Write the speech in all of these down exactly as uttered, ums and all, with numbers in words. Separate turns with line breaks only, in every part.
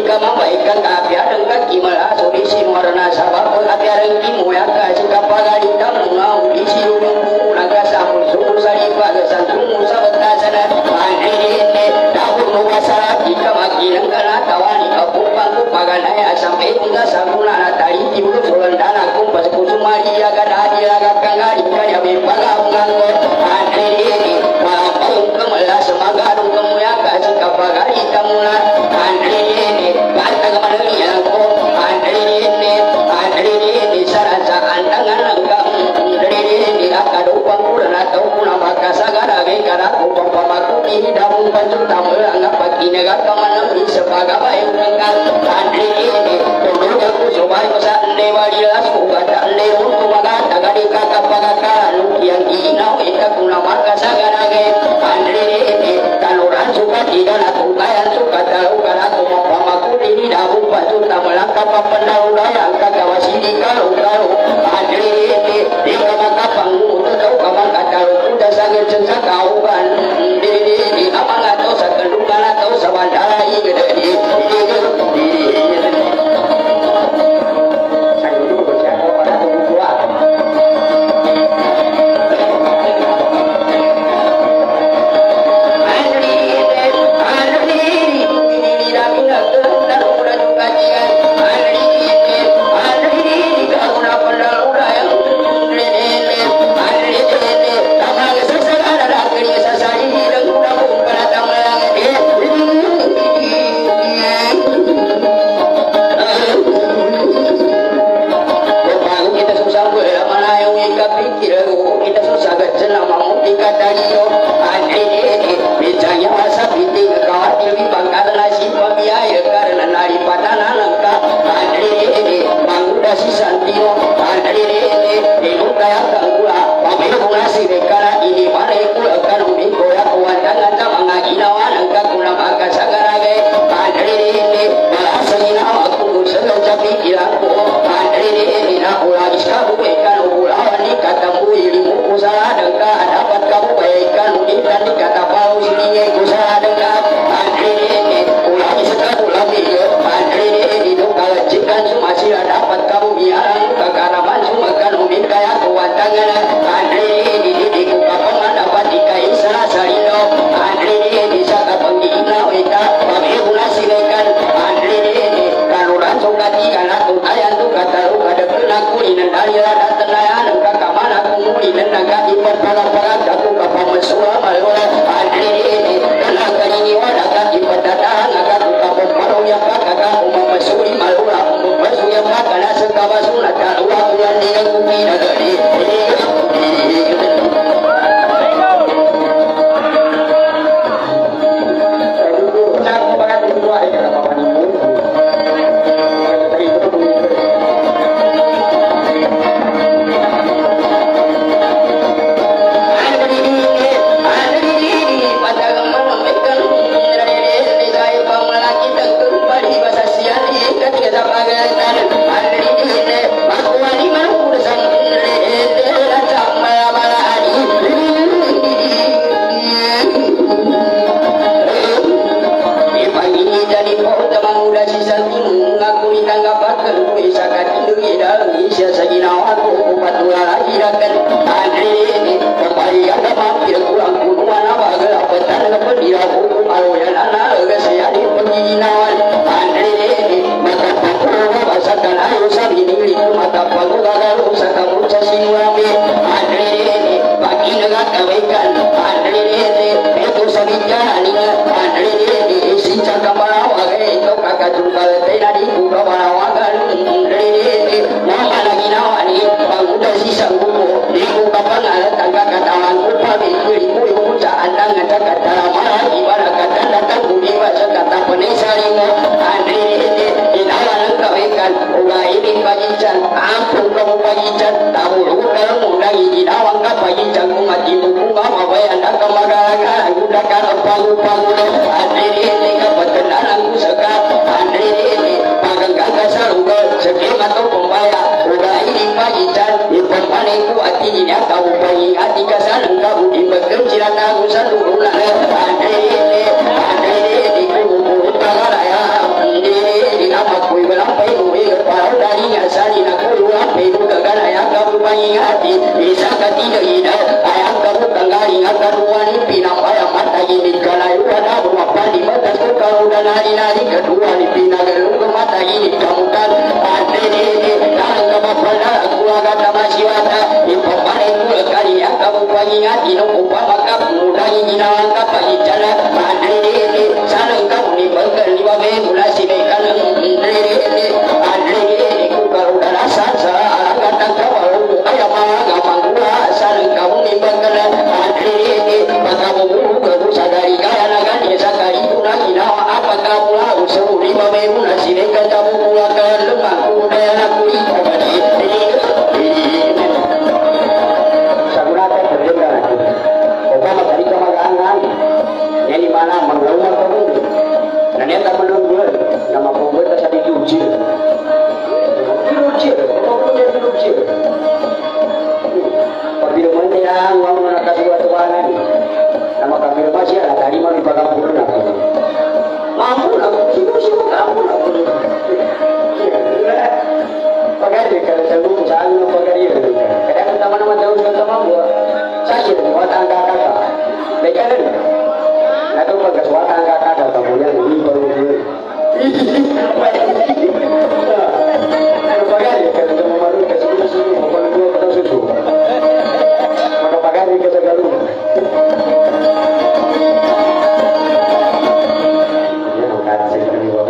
ka mabaikan kapiaran ka kimala suri simarna sabab kapiaran kimuya ka sikapagari tamu isi ulung naga sapul suku sari pada santumu sabatasana andrine dahulu nukasara jika makilang kana tawani kapupang kupaganaya sampai hingga sabulana tari ibu sulandana kumpas kusumari aga dadi aga kangari kaya bebaga nganggo andrine walaupun kemala semagarung kemuya ka sikapagari tamuna andrine banta kemananya ko andrine andrine sarasa andangan langkang andrine akadupang kurana tau kuna makasagara bekara kupang pamaku hidapun pancur tamu anggap paginaga kamanam sebagai bayu renggal andrine tunduk aku sobai masa newalilas kubata leun kumaga tagadi kakak pagakara yang ginau ika kuna makasagara ge andrine kaluran suka tidak aku kayan suka tahu karena kumang pamaku hidapun pancur tamu langkah papandau daya kakawasidi kalau kalau andrine ika makapang tahu kamang katalu kuda sangat sensa kauban di di kamang atau sakandungan atau sabandara ini di sakandung bersiapa pada tubuh kuat andri andri ini lagi nak dan udah juga jian andri andri kau nak pandal udah yang kita susah gajah nama mutika dari yo andri bicara masa biting kawat lebih bangkal nasi pembiaya karena nari patana langka andri manguda si santio andri ibu kaya kanggula pamil nasi bekara ini mana ikut akan umiko ya kuandangan sama ngaginawan angka kuna maka sagarage andri malasina aku sengaja pikiranku andri na ulah iskabu bekan ulah ni katamu ilimu usaha dengka dapat kamu baikkan udikan di kata pau sini usaha dengka andri ulah iskabu ulah dia andri itu kalau cikan masih dapat kamu biarang kekaraman sumakan umin kaya kuandangan andri di kukapan dapat dikai salah salino andri bisa kapangina wita pamihuna silekan andri kaluran sukati kana tutayan tu kataru kada kenaku inan dari rada tenayan kakak mana kumuli dan naga ipat palang-palang aku kapal mesua malora andri tenaga ini wadakan ipat datang naga kapal marung yang kakak umum mesuri malora umum mesu yang kakak sekawa sunat kalua bulan dengan bumi negeri Andre, Andre, Andre, Andre, nari-nari kedua di pina gelung ke mata ini kamukan adene nang kemapala gua kata masiwata ipapare gua kali yang kamu pangingat ino upama kamu mudahi ginawang kapagi jala adene sanang kamu ni banggal ni wabe mula sibekan adene adene ku kalau dah sasa kata kau ayam maga mangua sanang kamu ni banggal adene maka mu ku sadari kaya nagan ya sakari tunang inawa apa kamu lau seuri wabe mula sibekan kamu pula ke lemah kuda aku ikut sagurata terdengar Obama dari kemagangan yang di mana menggulung kamu dan yang tak menunggu nama pembuat tadi diuji diuji pokoknya diuji apabila menang uang nak kasih waktu wangan nama kami masih ada tadi mau dipakai puluh nak mampu nak diuji kamu nak pagari kalau selalu selalu pagari kadang teman-teman jauh teman gua sakit buat angka kakak bekan nak tu pakai buat angka kakak kamunya ini baru dulu pagari kalau teman baru kasih susu bukan dua potong susu maka pagari ke segala ya nak kasih ini buat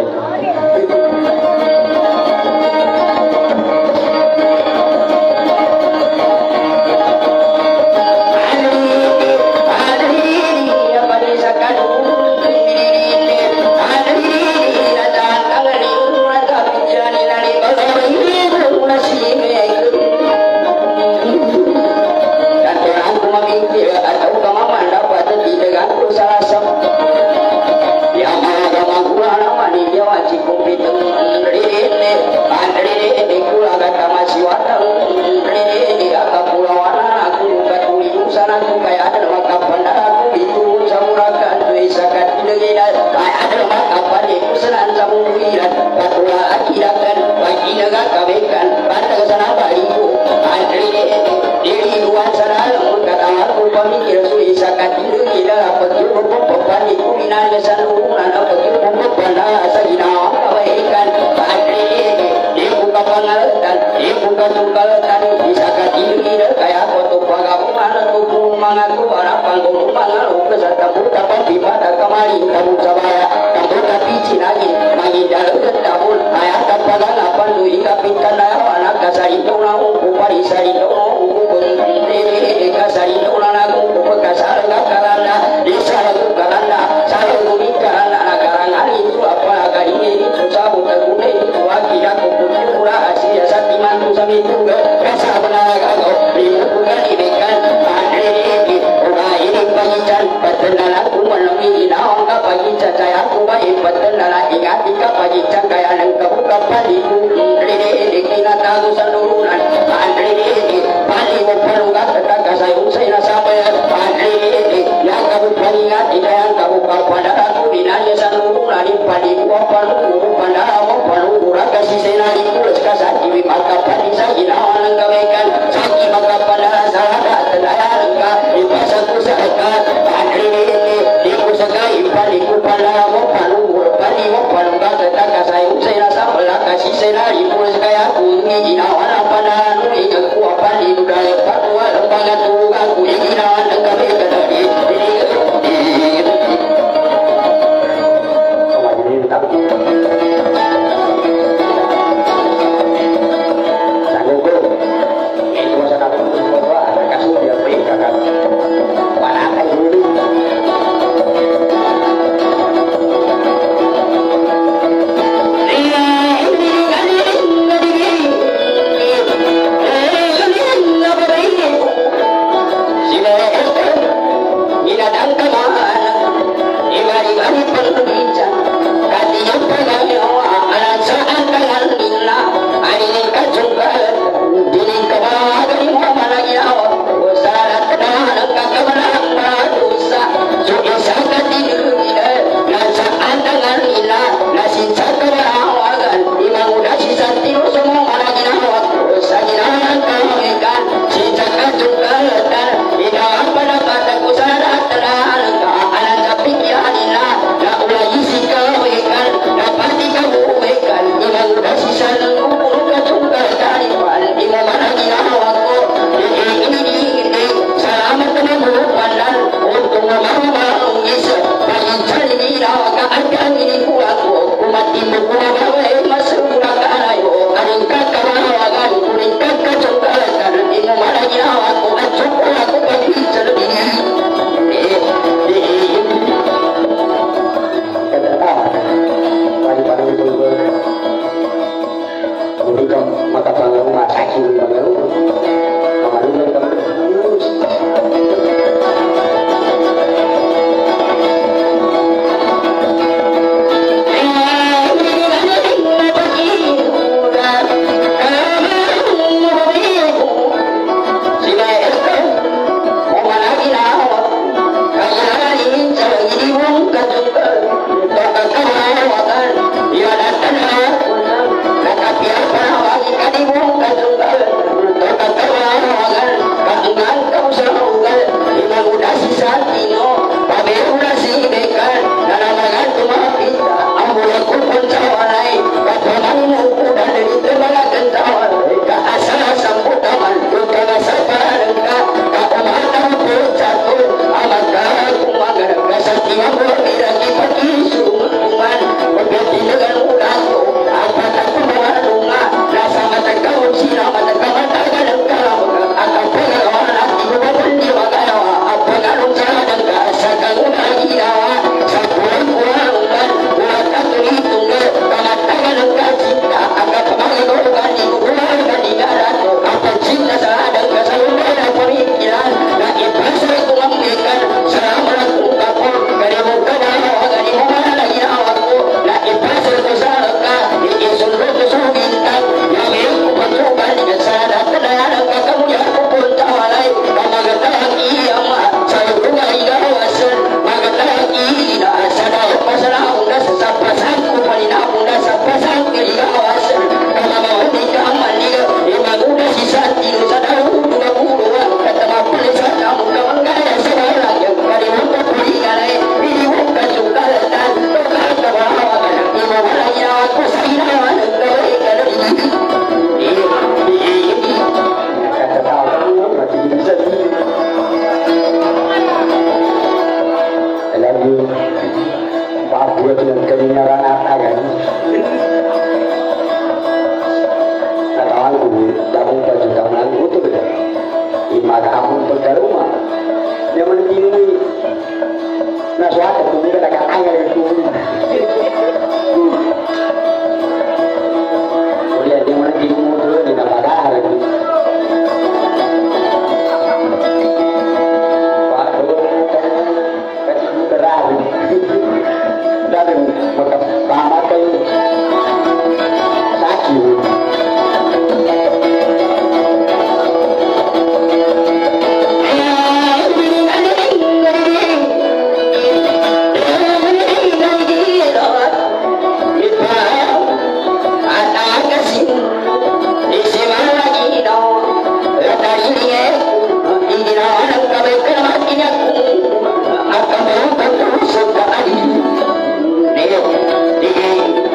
Ini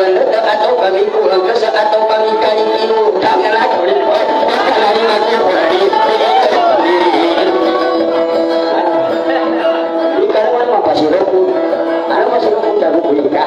pulang letak atau kami pulang ke atau kami kali kinu jangan lagi maka lari lagi pulang di kalangan mah pasti rokun anak masih rokun jago kuliah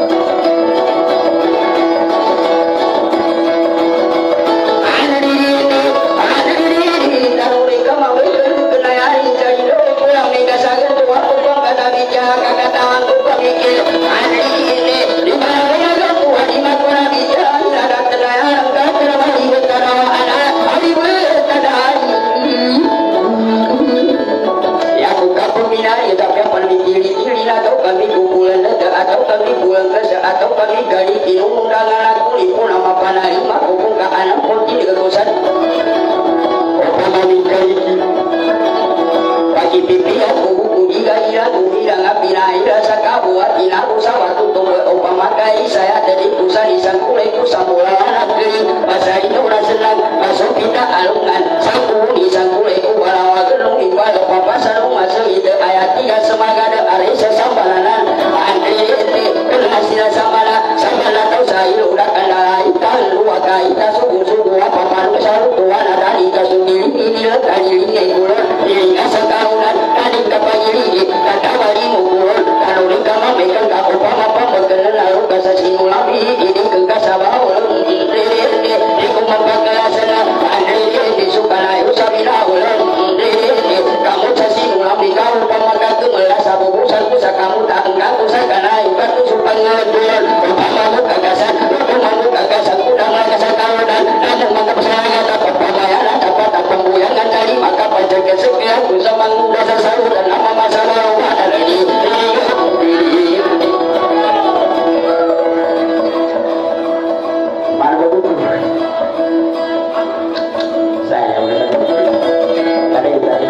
atau kami buang ke atau kami gali inung undangan aku ibu nama panai mak hubung ke anak pun ini kekosan apa kami gali pagi pipi aku budi gaira budi dan apina ira sakabuat ina usaha tutup opa makai saya dari pusat isan kulai kusamula anak kering masa itu rasenang masuk kita alungan sangku isan kulai kubalawa gelung imbal papa sarung masuk ide ayat tiga semangat ada sesambalanan hasil samala samala tau sayu udah kandala ikan luar kaita suku suku apa malu saru tuan ada di kasungili ini tadi ini kulon ini asakarunan tadi kapayiri kata bari mukul kalau ni kama mekan ka apa apa berkenan lalu kasa sinulabi ini ke kasabau ini ini di kumam bakalasana andre di sukana usabina ulang ini kamu sasinulabi kau pamakan tu melasa bubusan kusa kamu tak engkau kusa kana ikat tu supaya umpamamu kagasan, umpamamu kagasan, udah kagasan kawanan, namun maka pesanannya dapat pembayaran, dapat pembuyangan dari maka pajak kesekian, usaha mengubah sesuatu dan nama masalah ada lagi. Mana betul? Saya udah ada yang tadi.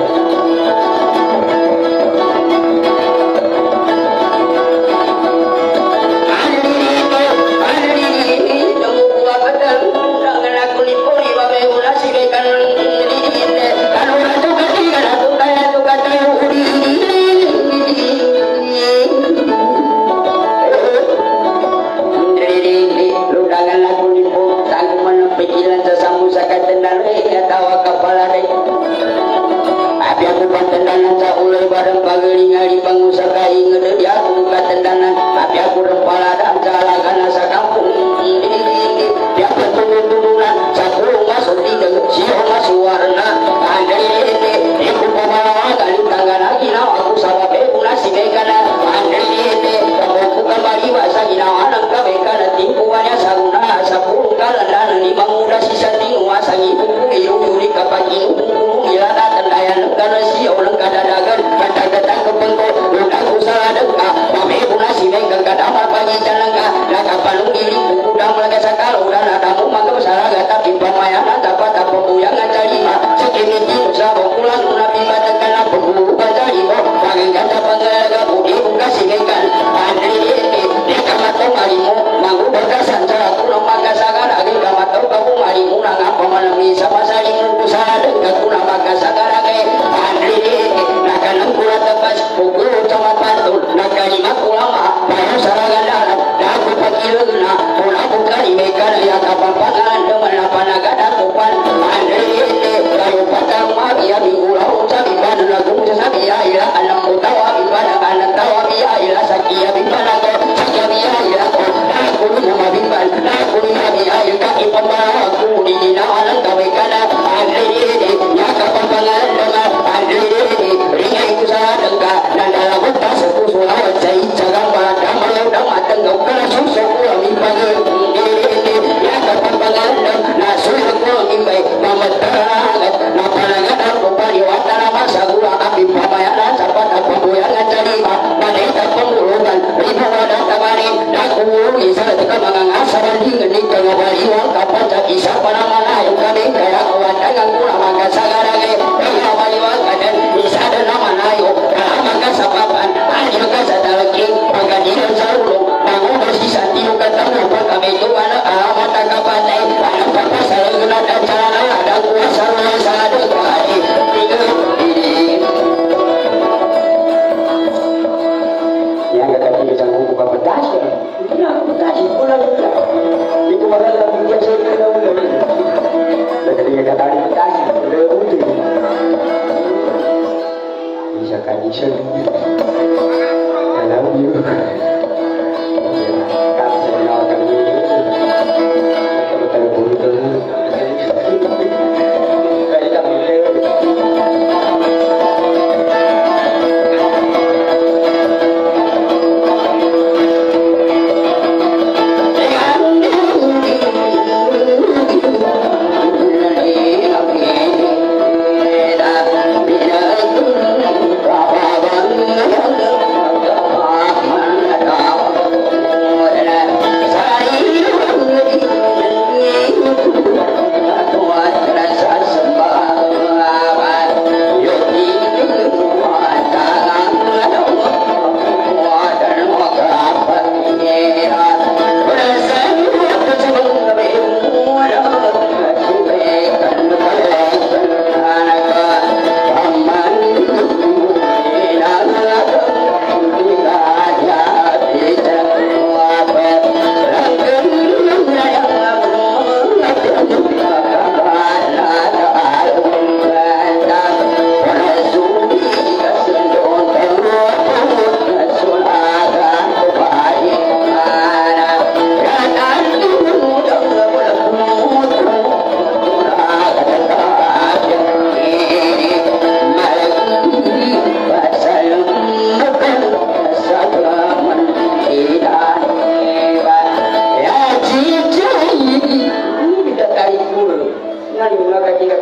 Ribu wadah tabari, dah kumpul, isa ketika mengangas sabar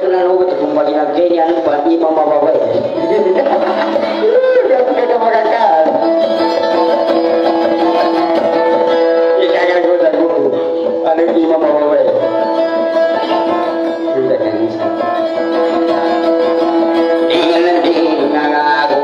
na no to kumpali na kenya ni pa ni mama baba dia kita makan kita kan go da go ane ni mama baba kita kan dengan dengan aku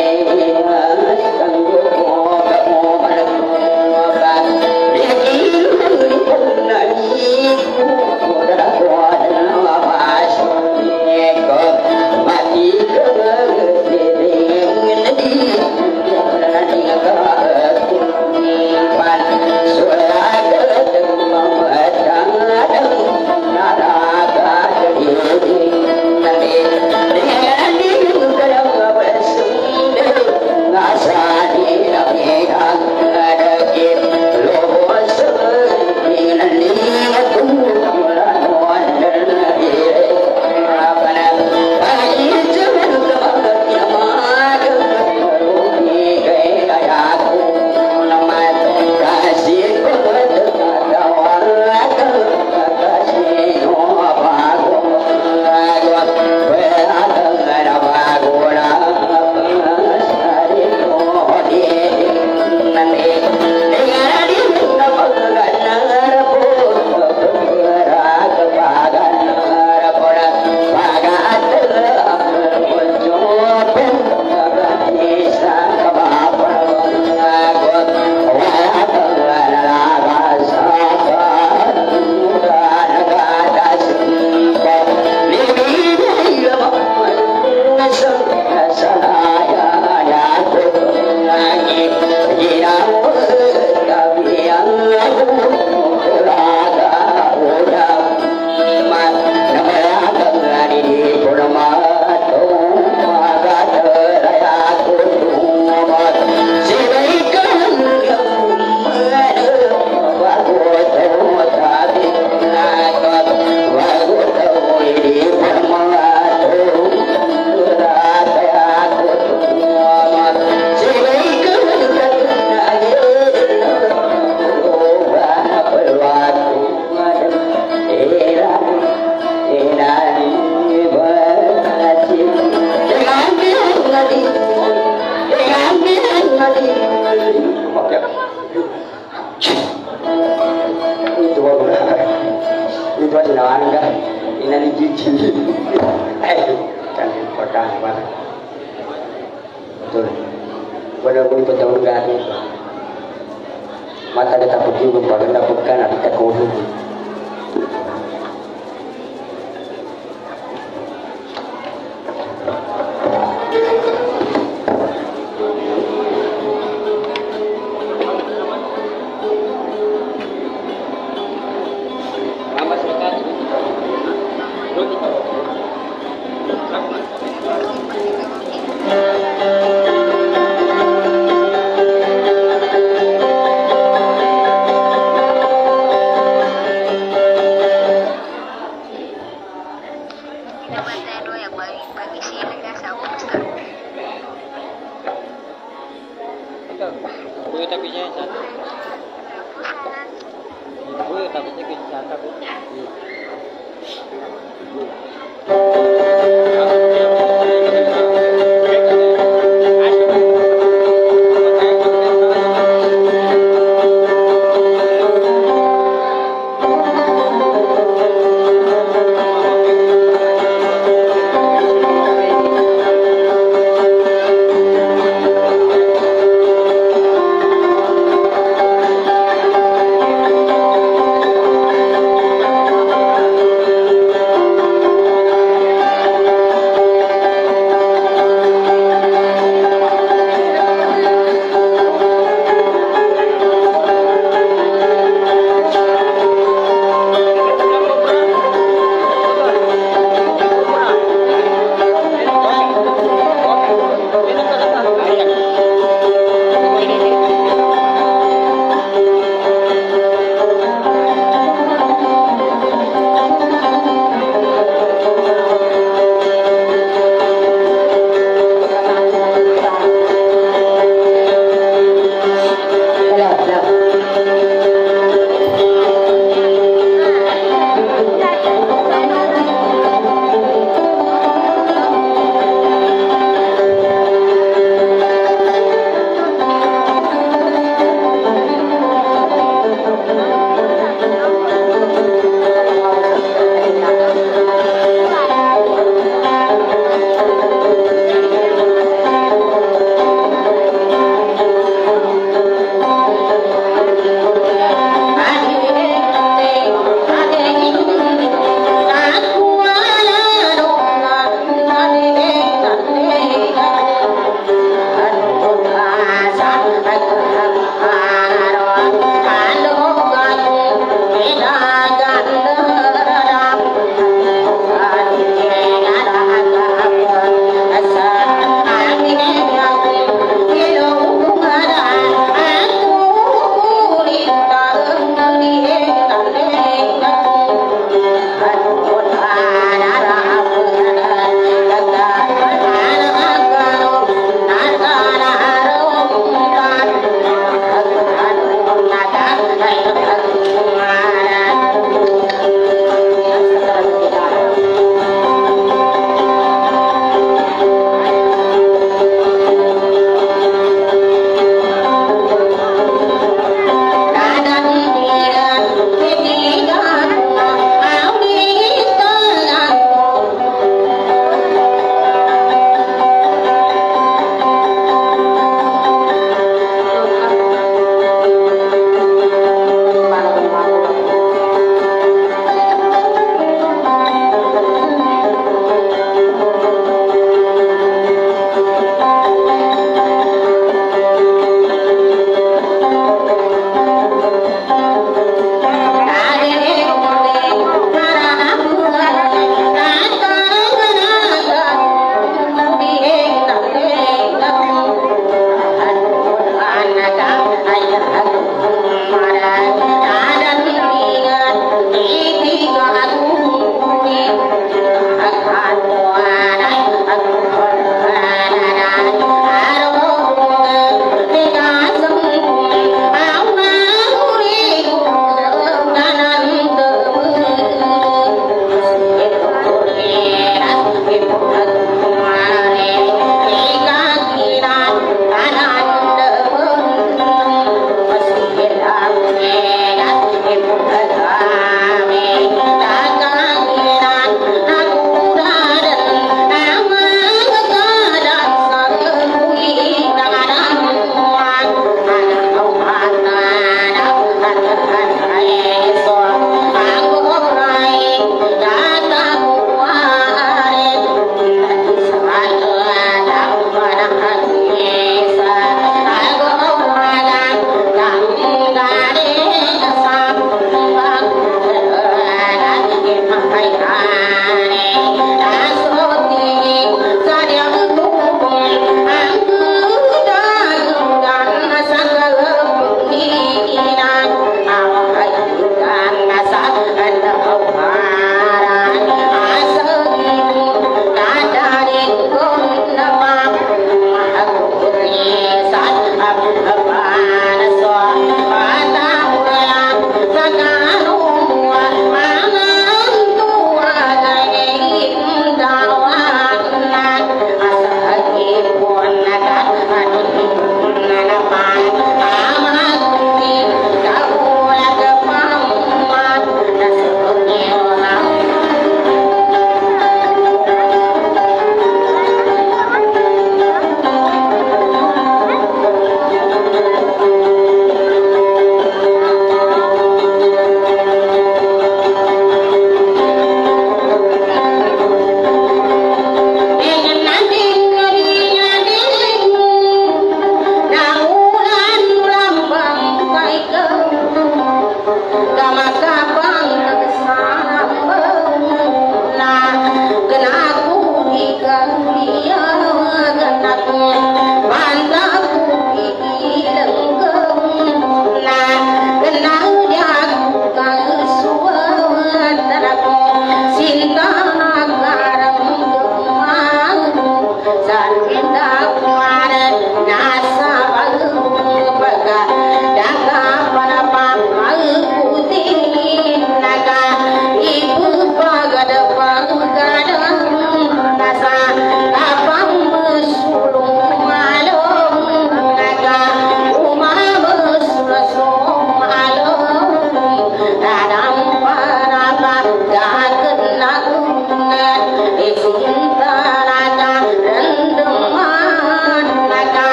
mata kita pergi kepada dapatkan kita kodoh.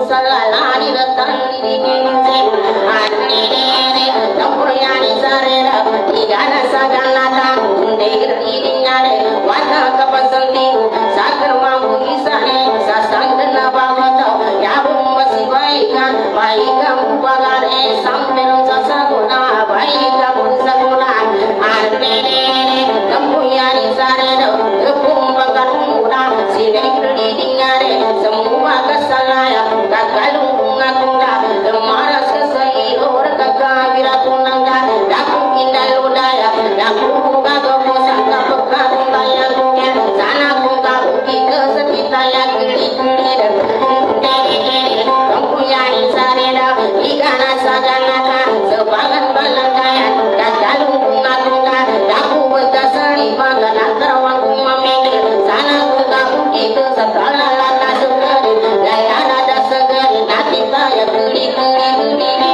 salala di letan di kinse ani ne tampur yani sarera igana sagana ta ndeir idinyale wata kapasanti sakar mambu isane sasangna bhavata yabu masivaika vaika mupagare sampel sasaguna vaika musaguna ani ne tampur yani sarera kumbakaruna sineir idinyale semua kesalaya kakalung ngakunda maras kesai or kakavira kunanga daku indal udaya daku kago posanga pekanda yang kunya sana kuka uki kesepita yang kiri kiri kamu yang sareda igana saganaka sebangan balangaya kakalung ngakunda daku betasari magana terawang kumamene sana kuka uki kesekala lana sukari gaya nada segeri nanti saya kiri kiri kiri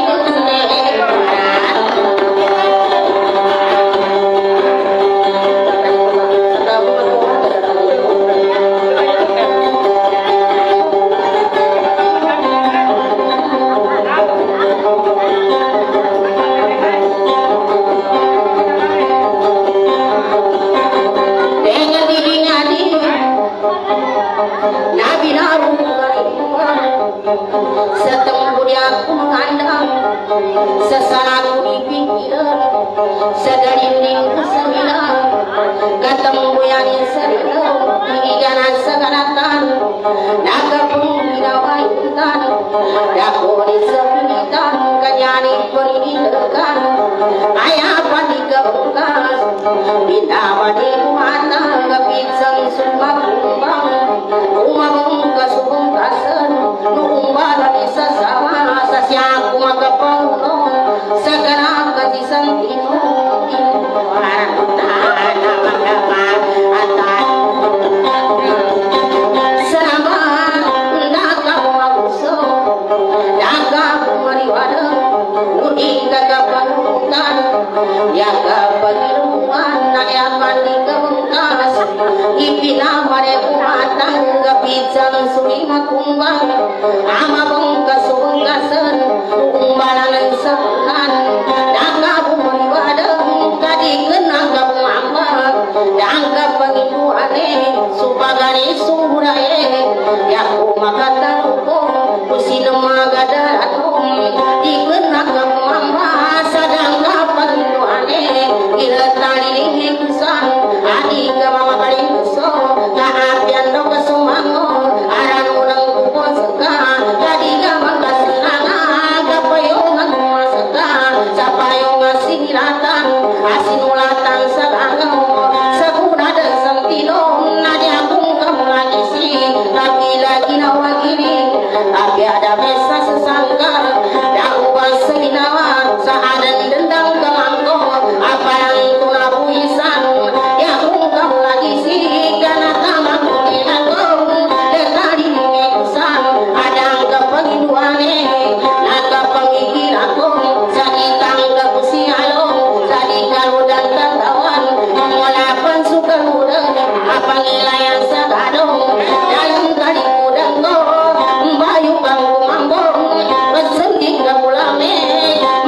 setemburi aku mengandang sesanaku di pinggiran segalinding kesembilan ketemu yang serem igana segaratan naga penggina waitan dakoni sepilitan kanyani peridikan ayah padi kebungkas bina padi kumata kepisang sumpah kumbang rumah bungkas bungkasan numbala bisa sama sasyaku maka pauno segera kasi santino selama naga maguso naga mariwada nudi kagapanutan yaga pagirungan na yakan di kebengkas ipina marekuatan gapitsang sulima kumbang ama bengkas bengkasan umbalan sebulan naga bumariwadeng kadikeun naga bumambak dangka pengiduane supagani surae yaku makataluko usinema gadaratum dikeun naga bumambak sadangka pengiduane iletani lingkusan adi mama kali kuso kaapian do kesumango aran urang kupo seka jadi gamang kasenanga gapayongan maseka sapayongan sinilatan asinulatan saganggo seguna deseng tilong nadiambung kamu lagi si lagi-lagi nawagini tapi ada besa sesanggar dakwah seminawa saadan dendang kemangko apa yang kulabu isan ya kamu lagi si karena tamak kinago dekari mengesan ada angka pengiduane naga pengikirako sakitang kepusi along sadika udan tertawan mengolapan suka udan apa ngilayan segadong dalam kali udang go bayu bangku mambong pesendik kapulame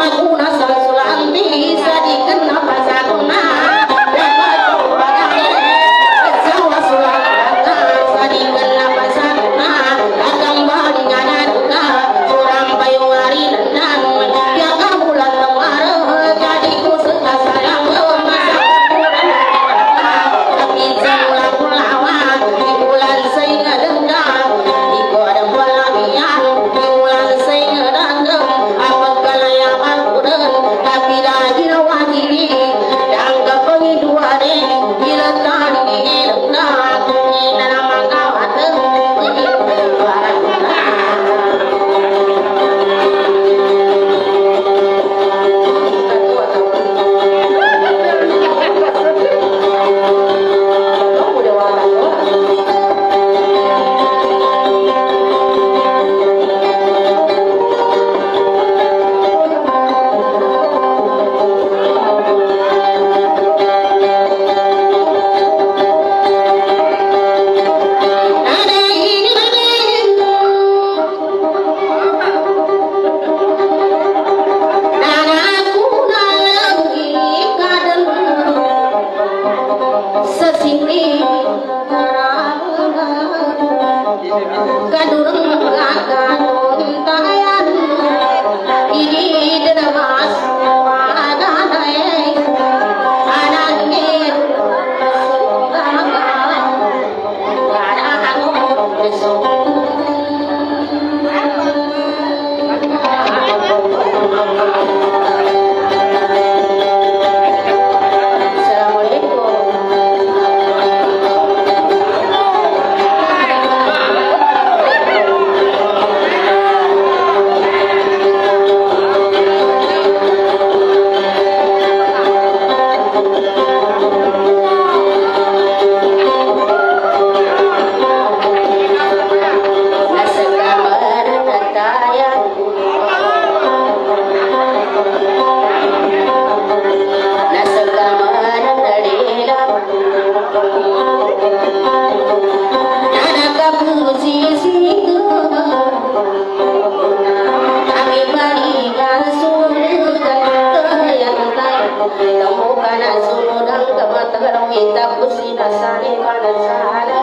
Temukan sulu dan kebetulan kita kusina sani pada sana.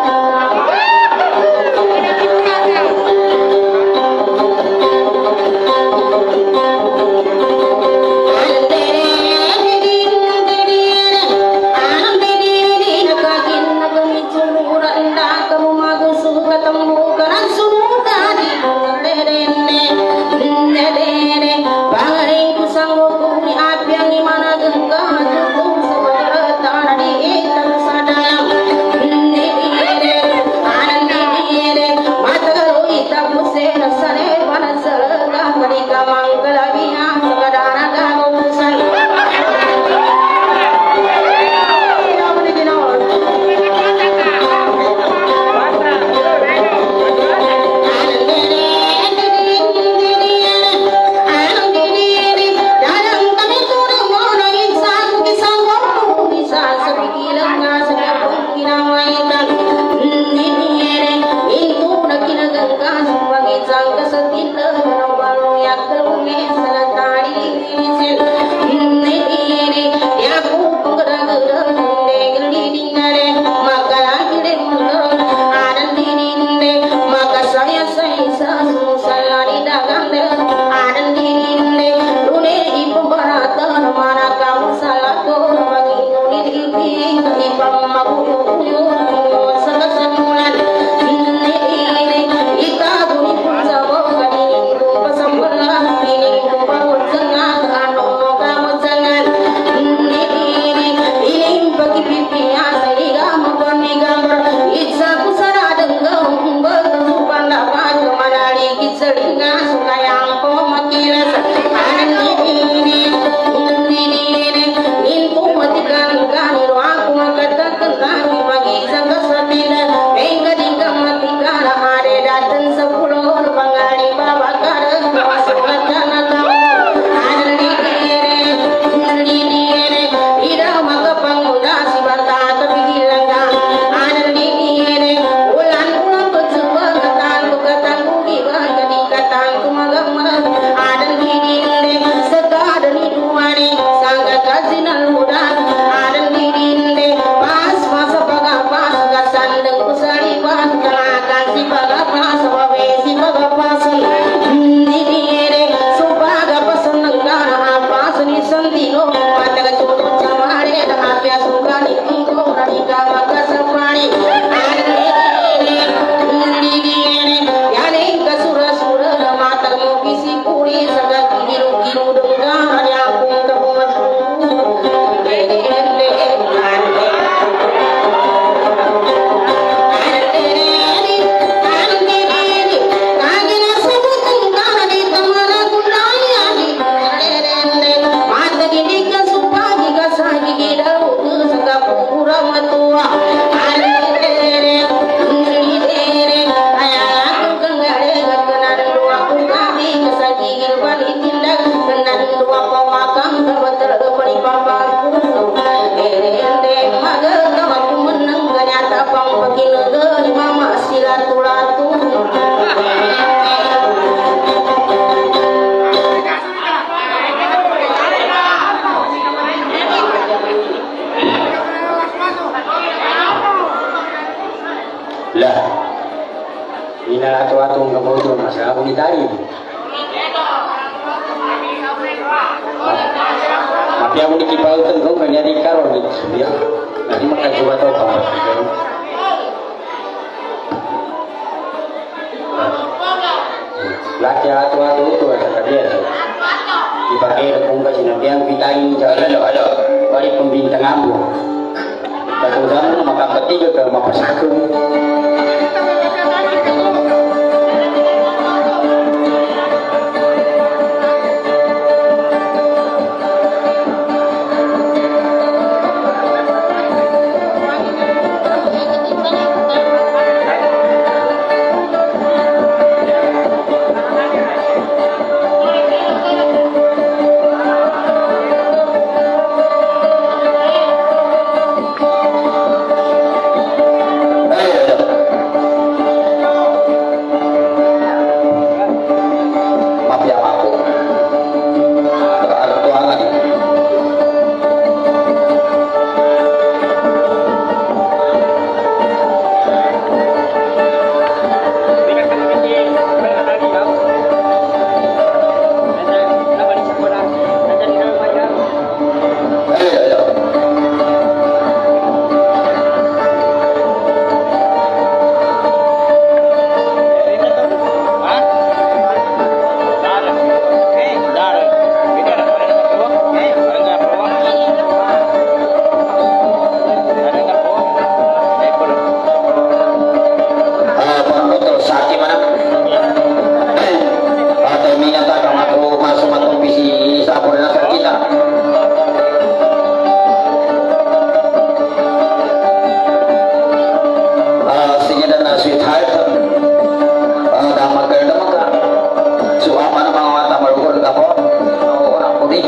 mana mau tambah luar kamu orang putih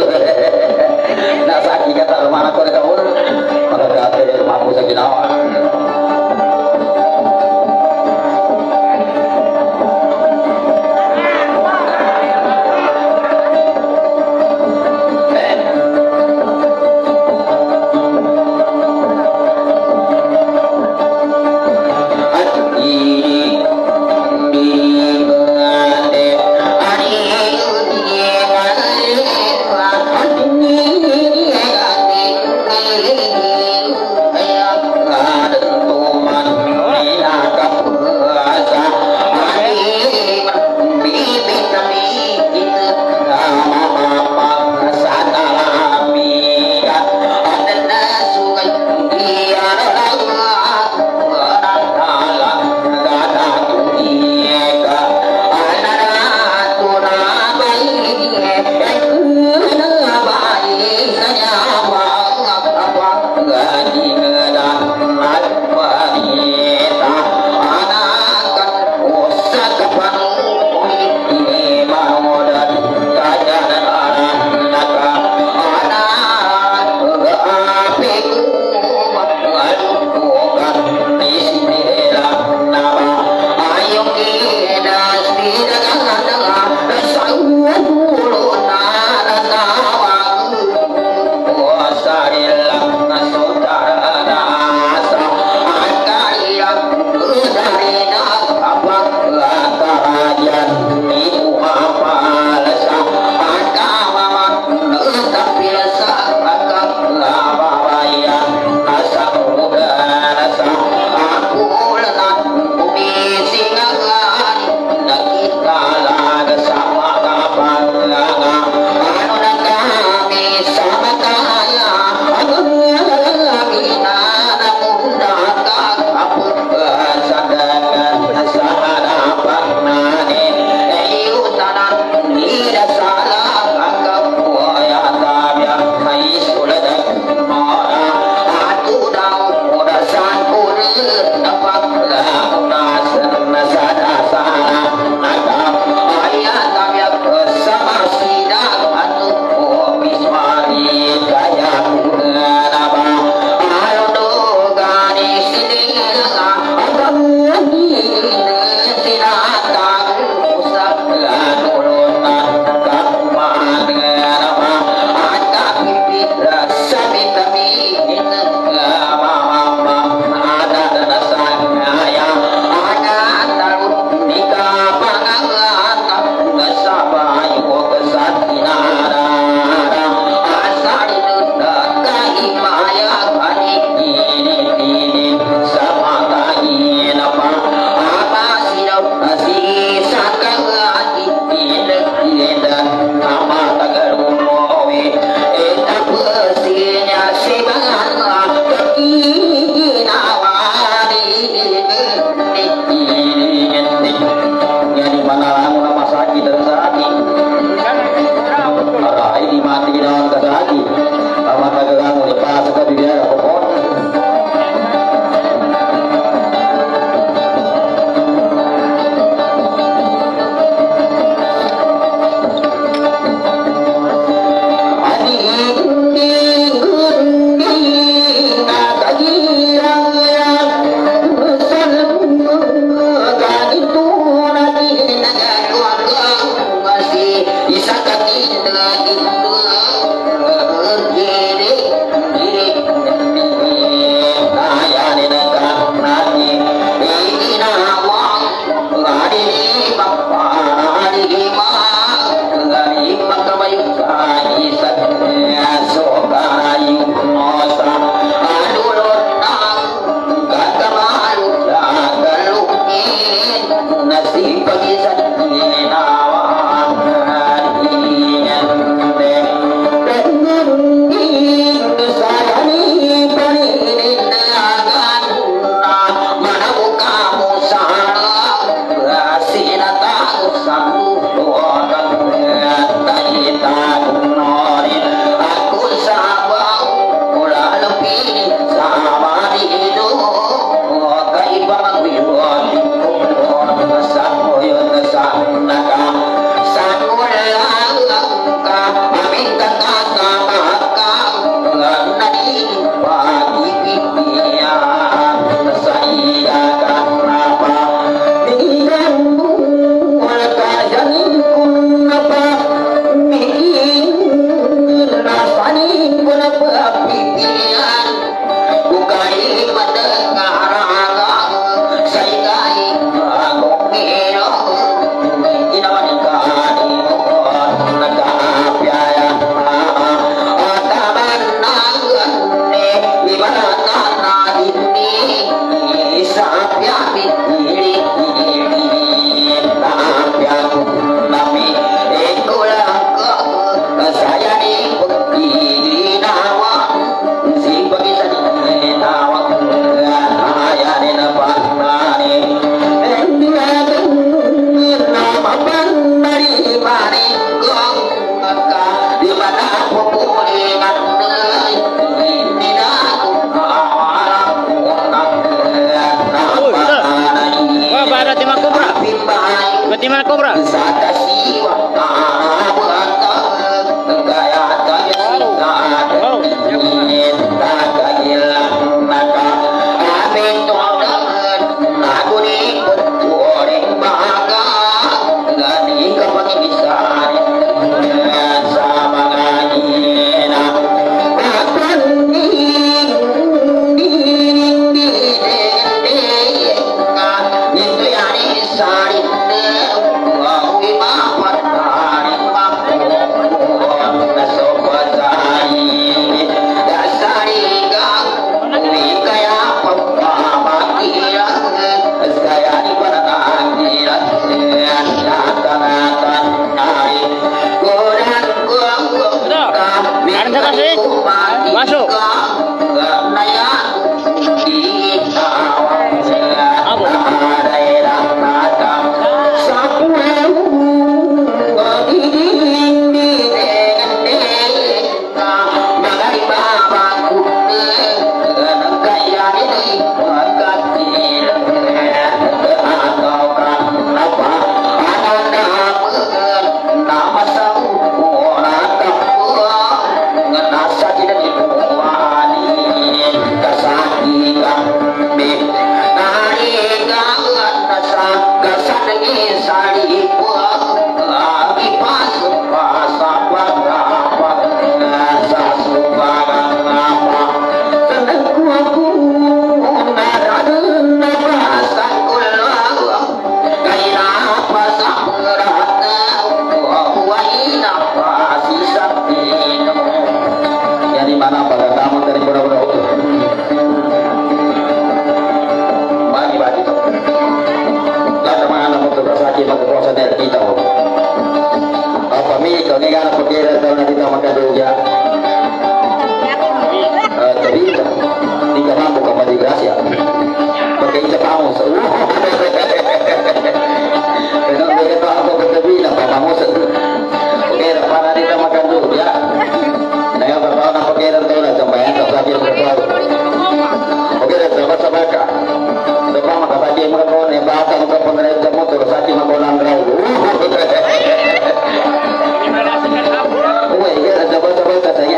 nah sakit kata mana kau kamu pada berarti mampu sakit awak
Nasi pagi saja nawan harinya
ito, nga nga pagkira daw na dito magkaduya. Jadi, di ka mampu ka pa di grasya. Pagkain pa mo sa ulo. Kaya nang dito ako pagkabi na papangusan. Pagkira para dito magkaduya. Ngayon, bertaon ang pagkira daw na sampayan sa sabi ng bertaon. Pagkira, sabat-sabat ka. Diba, makapati yung mga kawan, yung bata ng kapangalit sa motor, sa ating magulang raw. Uy, kaya sabat-sabat ka, sige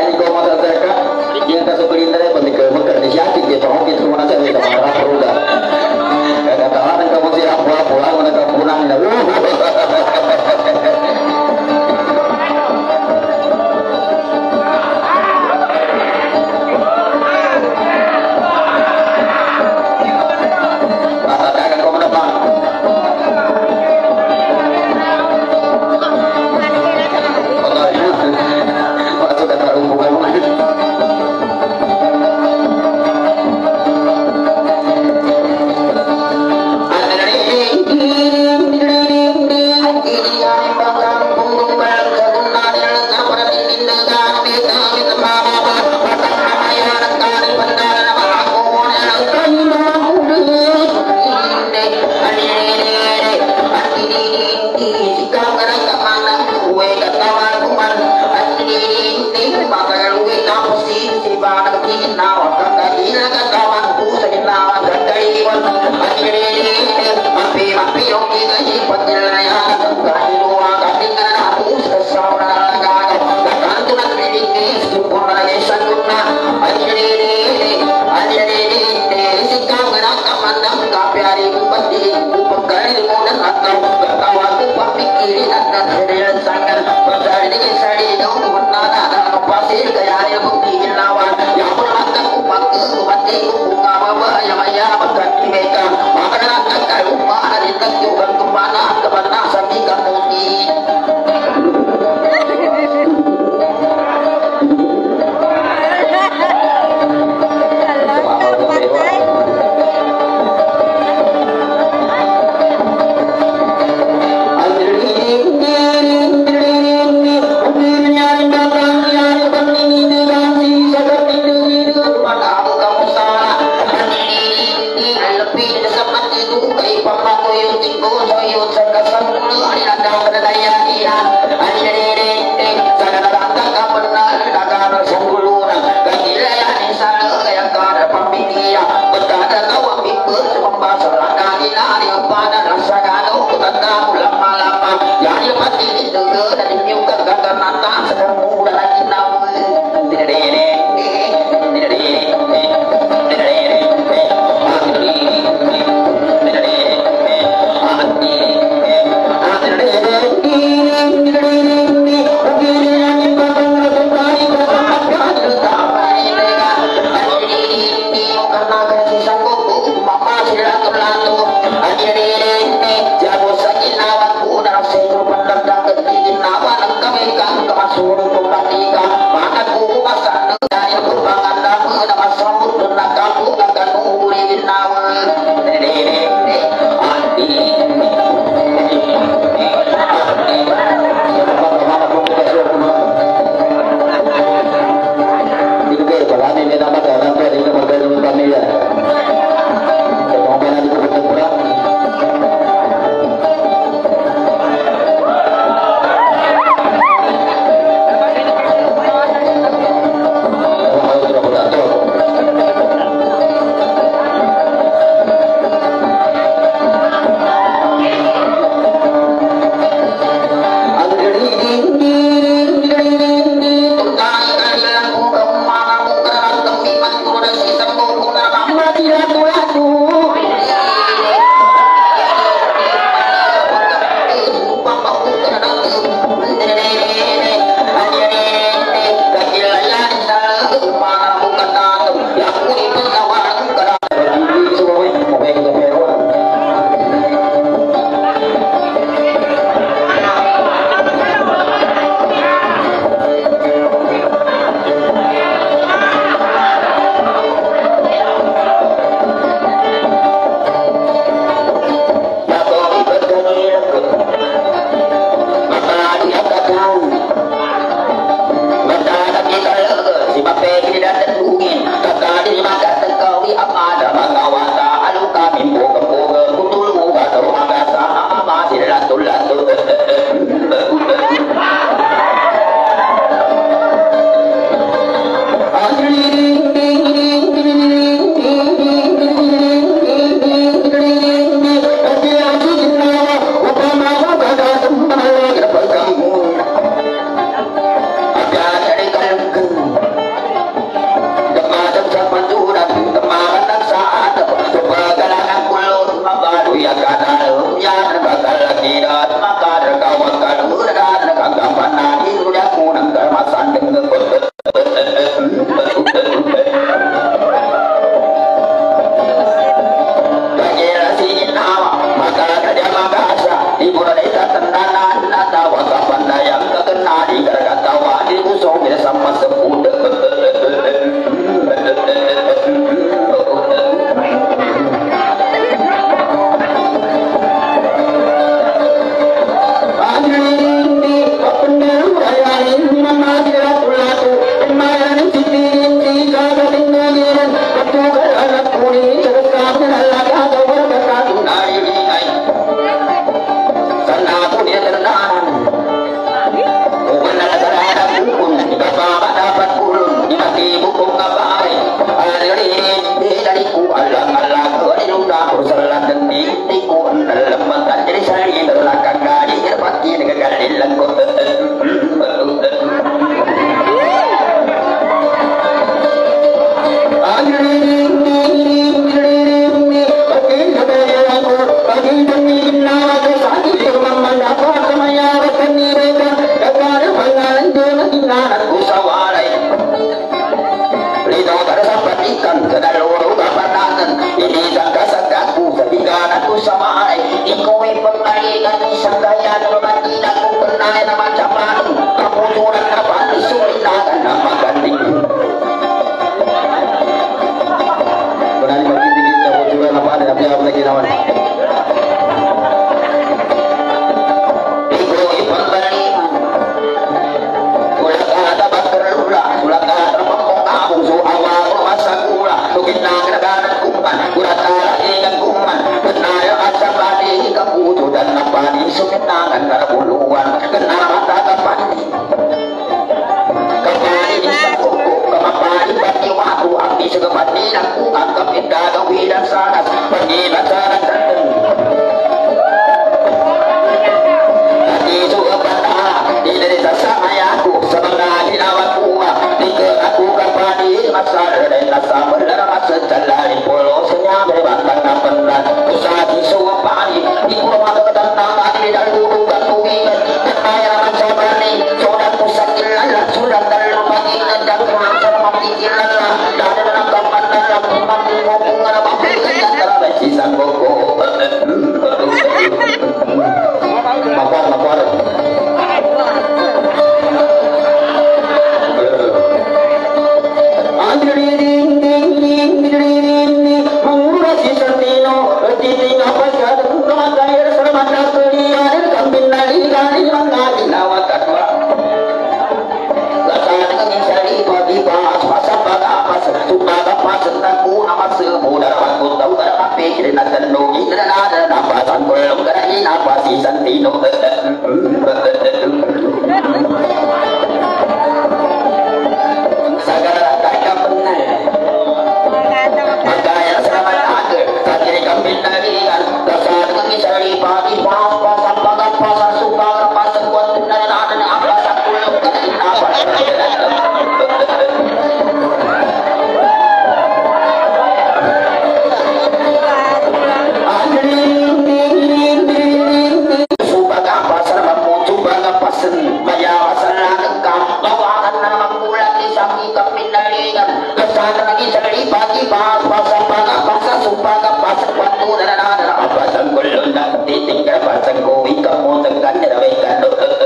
Sen mayawasan langkah bawakan nama bulan di samping kepindalingan kesana lagi cari pagi bahas pasang paga pasang sumpaga pasang waktu dan ada apa sang kulun dan titinggal pasang kowi kamu tekan jerawekan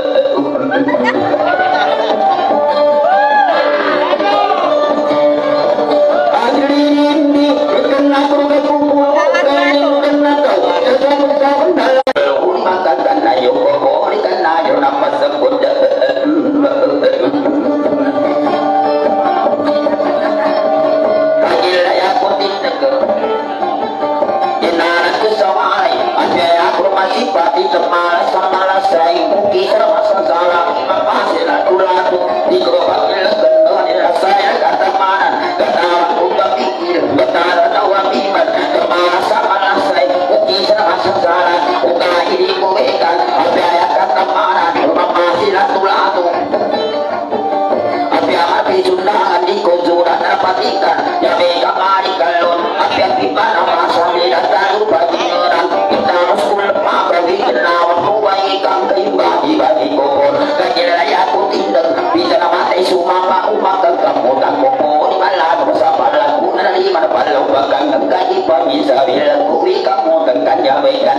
hadirin di kena kurga kumpul kena kau kau dalam makan dan ayo kau ikan ayo nama sebut pati temala samala sai muki serasa salah mapasir atulatu di gerobak legendon rasanya kata manan kata udah pikir betara tawa biman temala samala sai muki serasa salah udah ini muekan apa ya kata manan mapasir atulatu apa api sundangan di konjuran rapatikan ya mega mari kalon apa pipa nama sambil datang bagi orang kita harus bagi kenawan kuwai kang keimbang bagi kokon kajiraya aku tindak bisa nama teh sumama umak kamu tak kokon malah bersama lagu dari mana palau bakang gaji pamisa bila kuwi kamu tekan jabaikan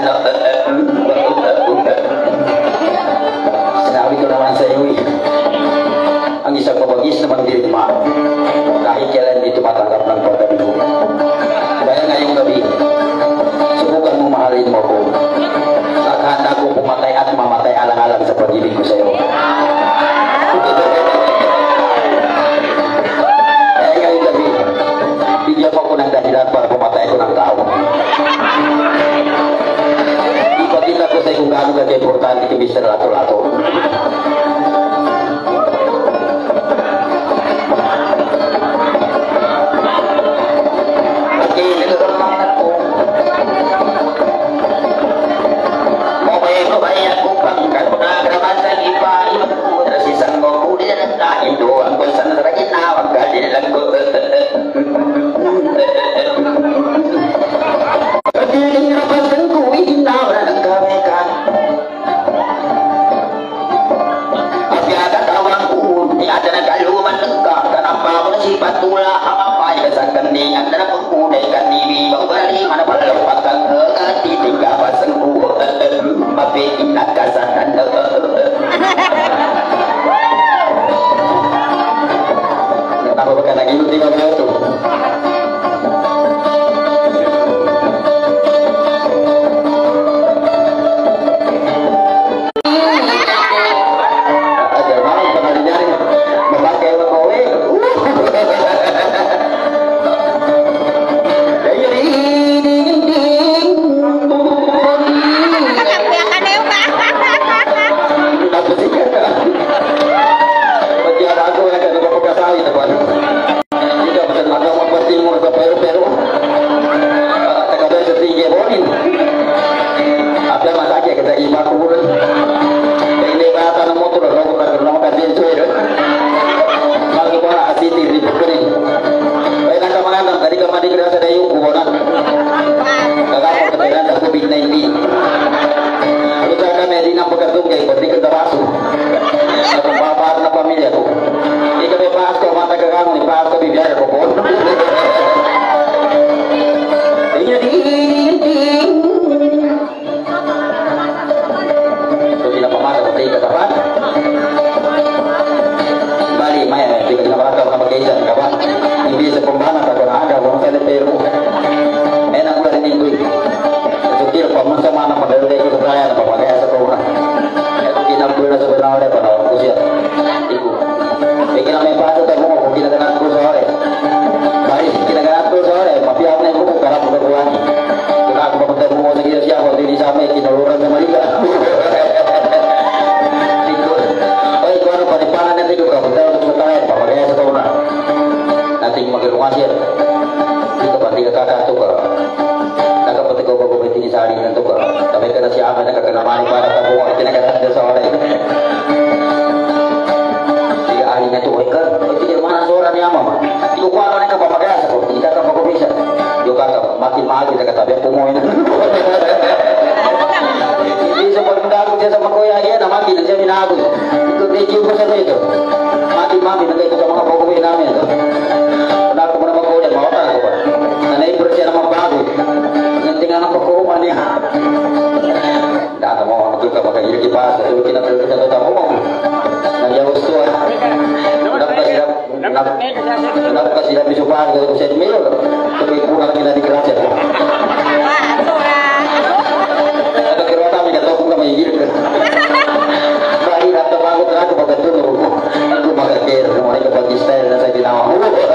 senawi itu nama saya wi angis aku bagis teman diri mak kahit jalan itu mata tanggap nang kota itu bayang ngayong gabi subukan mo mahalin mo ko handa ko pumatay at mamatay alang-alang sa pag-ibig ko sa iyo. Kaya ngayong gabi, bigyan mo ko ng dahilan para pumatay ko ng tao. Ipatid ako sa iyo kung gaano ka-importante kay mister Lato-Lato.
urusan itu. Mati-mati nanti itu sama apa gue namanya itu. Kenapa aku nama kau dan mau tahu apa? Nanti bersih nama baru. Yang tinggal nama kau mana? Dah tak mau aku juga pakai jadi pas. Itu kita perlu kita tahu mau. Nah jauh tua. Kenapa tidak? Kenapa tidak bisa pakai kalau saya mil? Tapi pulang kita di kerajaan. Ada kereta kita tahu pun kami gil. Bayi datang aku terakhir pakai turun. Aku pakai gear. Mereka bagi style dan saya bilang.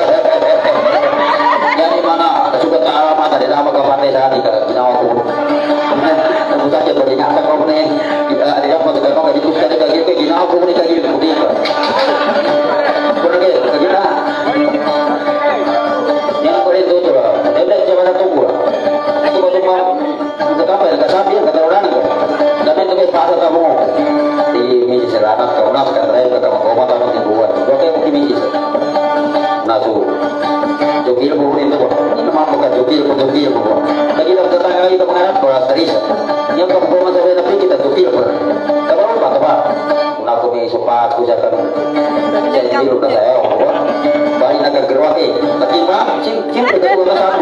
Jadi mana? Ada suka tak alamat ada nama kapan saat ini kalau bilang aku. Aku saja beringat kau ni. Ada apa tu kalau kau kita ada gil ke gina aku ni gil ke putih. Pergi ke gina. Yang kau itu tu lah. Dia jangan tunggu. Aku baca malam. Kenapa? Dekat sapi, kata orang tu. Tapi tu kita pasal kamu. Di misi selamat kau nak kerja kata kau mata mati buat. Kau kayak mungkin misi. Nasu. Jogil bukan itu. Ini mah bukan jogil, bukan jogil bukan. Lagi dalam tetangga itu mengarap bola teris. Yang kamu bawa sampai tapi kita jogil bukan. Kalau apa tu pak? Aku ni sopat, aku jangan jadi biru dah saya. Balik nak gerwak eh. Tapi pak, cing cing kita tu satu.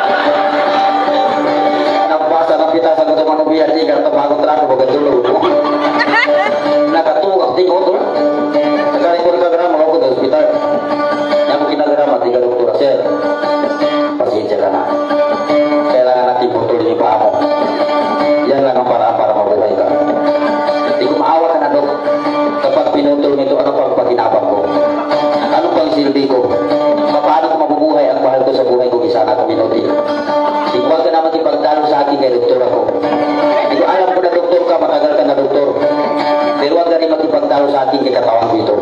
Nampak sana kita satu teman biar ni kan tempat aku terang bukan dulu. Nak tu aku tengok tu. Sekarang pun kita geram mau ke hospital. Yang kita geram mati ke dokter saya. Pasti jalan. Saya lah nanti betul ini Pak Amo. Jangan ngampar-ampar mau baik. Iku awak kan ada tempat pinutul itu ano pang paginabang ko. Ano pang silbi ko. Paano ko mabubuhay ang mahal ko sa buhay ko isa na kuminuti. Iku wag ka naman ipagdalo sa akin kay doktor ako. Iku alam ko na doktor ka, matagal ka na doktor. Pero wag ka rin magipagdalo sa akin kay katawang dito.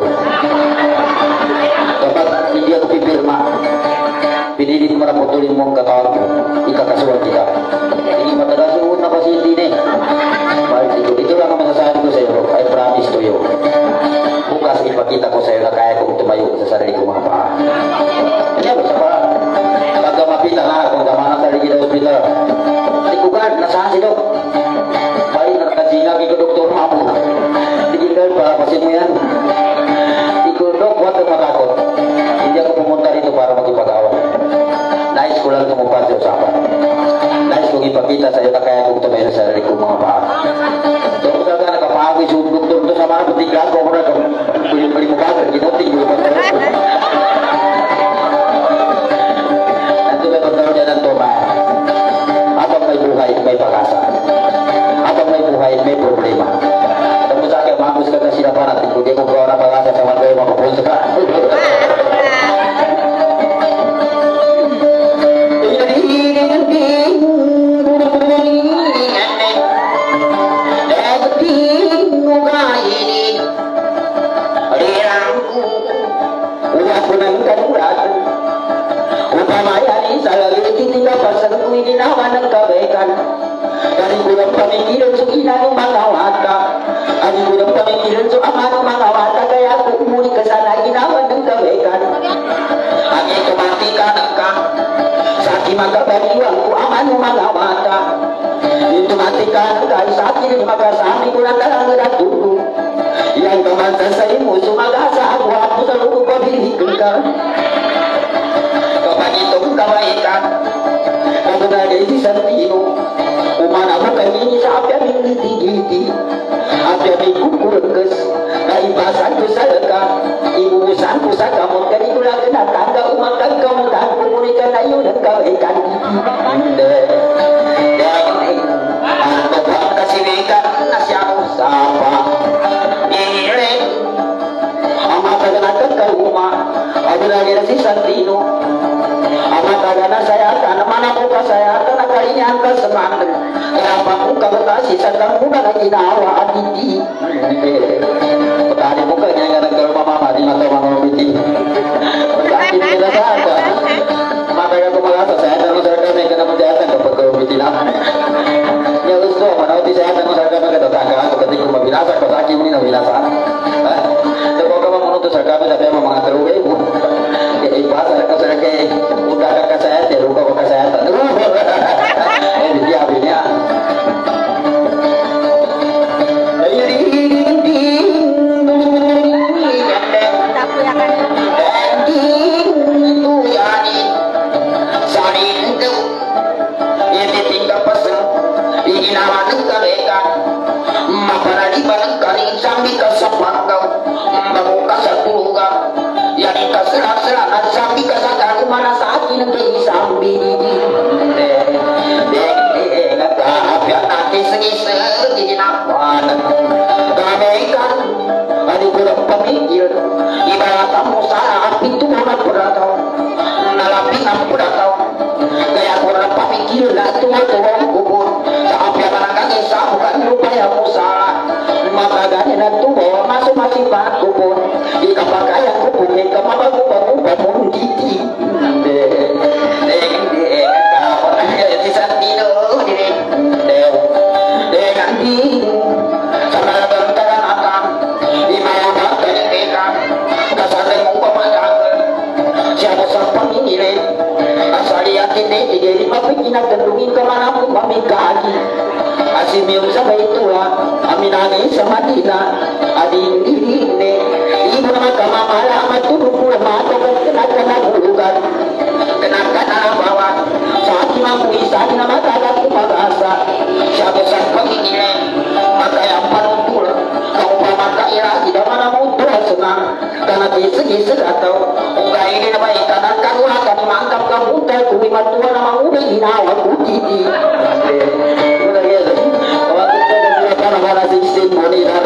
Kapag hindi ako pipirma, pinilit mo na putulin mo ang katawang ko, ikakasuhan kita. Hindi matagal suod na kasi hindi na eh. Ito, ito lang ang masasabi ko sa iyo, I promise to you. Bukas ipakita ko sa iyo na kaya kong tumayo sa sarili kong mga paa. Kanya ba sa paa? Pagka mapita na akong gamana sa sarili ng hospital. Tikugan, nasaan si Dok? Bayi na nakasinagi ko doktor Mamu. Tinggal ba, pasin mo yan? Ikaw Dok, huwag kang matakot. Hindi ako pumunta rito para magipag-awan. Nais ko lang tumupad sa usapan. Nais kong ipakita sa iyo na kaya kong tumayo sa sarili kong mga paa. Doktor ka nakapagod yung doktor doon sa mga butiklan ko na beli mo bagay, ginuting mo bagay. Nanto may pagkaroon niya ng tuma. Habang may buhay, may pag-asa. Habang may buhay, may problema. Tapos sa akin, mamus ka kasi na parang hindi ko gawa na pag-asa sa mga kayo makapunsa ka. Upamayani salari tiga pasang kui ginawa ng kabaikan. Dari bulang pamikiran so ginanong mga wata. Ani bulang pamikiran so amanong mga wata. Kaya ako umuli ka sana ginawa ng kabaikan. Ang ito matikan ka. Sa aking magkabaliwan ko amanong mga wata. Ito matikan ka. Sa aking magkasami ko na talang natulog. Yang kamantan sa imo sumagasa ako ako sa loob pabilihin ka. Kapag itong kabaikan, kabunagay si Santino, umana mo kanini sa apya may ngiti-ngiti, apya may kukuragkas, naibasan ko sa laka, ibubusan ko sa kamot, ganito lang natangga, umatang kamutan, kumuni ka na yun ang kabaikan. Hindi, dahil ang babang kasinikan na siya usapa, irin, ang mataganagan ka uma, abunagay si Santino, Amatagana saya kana mana buka saya kana kalinya angka semangat. Kenapa buka bekasi sedang buka lagi nawa aditi. Petani buka yang kadang kalau mama di mata mama biti. Petani tidak ada. Mata aku merasa saya terus serta mereka kena menjahatan ke pegawai biti lah. Ya usul mana uti saya terus serta mereka tetangga aku ketika membinasa kosaki ini nabinasa. Sebab kamu menuntut serta mereka saya mengatur ibu. Jadi bahasa mereka serta udah kakak saya dia luka kakak saya tak eh dia punya tunggu tuang kubur sampai barangkali isa bukan lupa yang salah maka gani na tuwa masuk masih pak kubur di kapal kaya kubur ke kapal kubur kubur pun titi deh deh deh kapal kaya di santino deh deh deh ganti sama tentara akan di mana dari mereka kasar mungko magang siapa sampai ini deh asal lihat ini dia lima pikiran tentungin kemana pun kami kaki asimil sampai itulah amin angin sama tina adin diri ne ibu nama kama malah matu dulu matu kena kena bulukan kena kena bawa saat mampu isa nama kagak kumagasa siapa sampai ini ne maka yang panutul kau maka ira tidak mana mudah senang karena kisi-kisi atau enggak ini baik karena kamu akan mangkap kamu teh kulimat tua nama udah hinawa kutiti udah ya kalau kita ada karena mana sistem monitor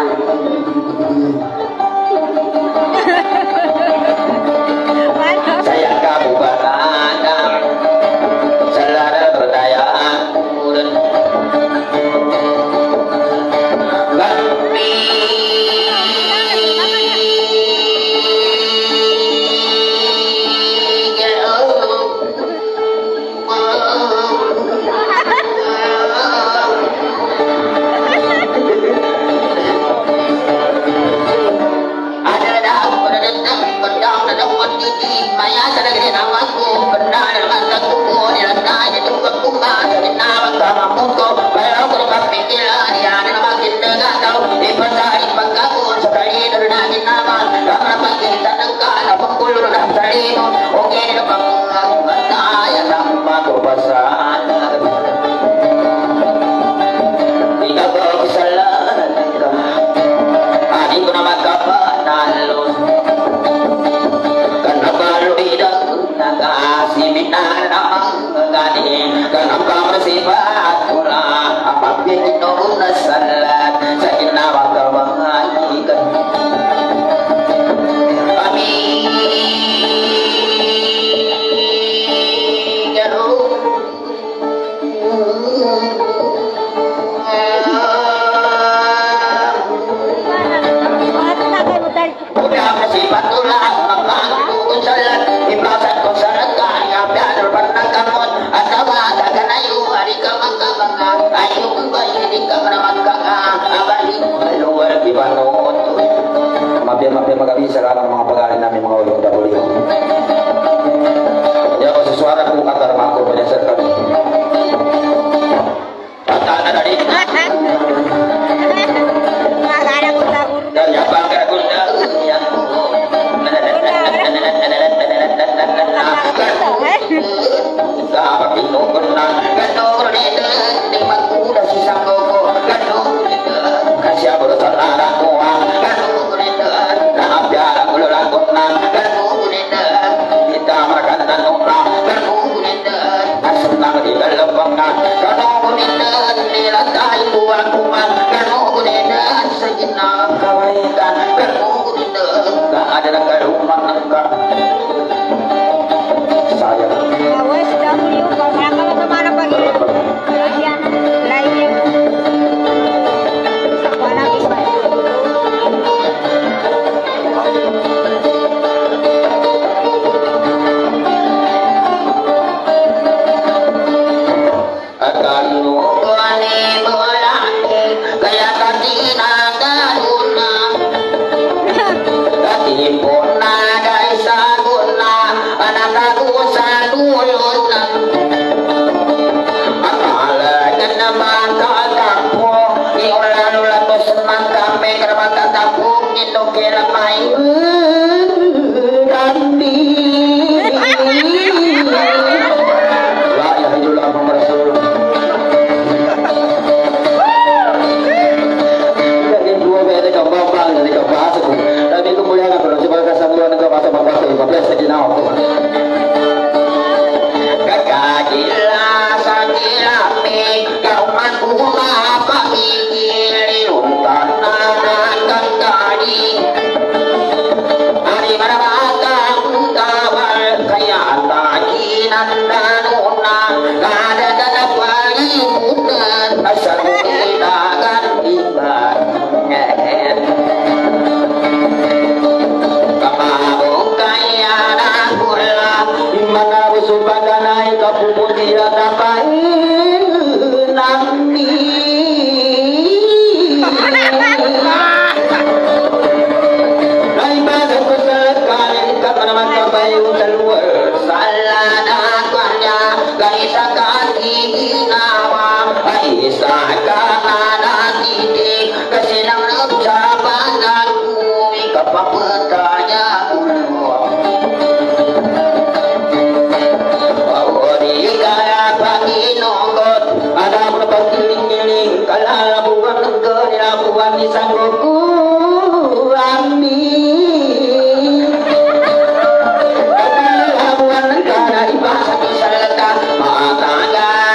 Sayang kamu batang selada berdaya urun Bami mampir-mampir magabisa sekarang mga pag-aaral namin mga ulong dahuli. Kaya ako sa suara kung kakarma ko penyelesaian kami. Tata na dari. Kaya bangga gunda yang dapat ditunggulkan ganor itu di mangkuda si sanggogo ganor itu kasih berusaha anak tua ganor itu nah biara kulo lakukan ganor itu kita makan dan nongkrong ganor itu asal di dalam bangga ganor itu dilatai buat kuman ganor itu sejenak kebaikan ganor itu tak ada keruman nengkar saya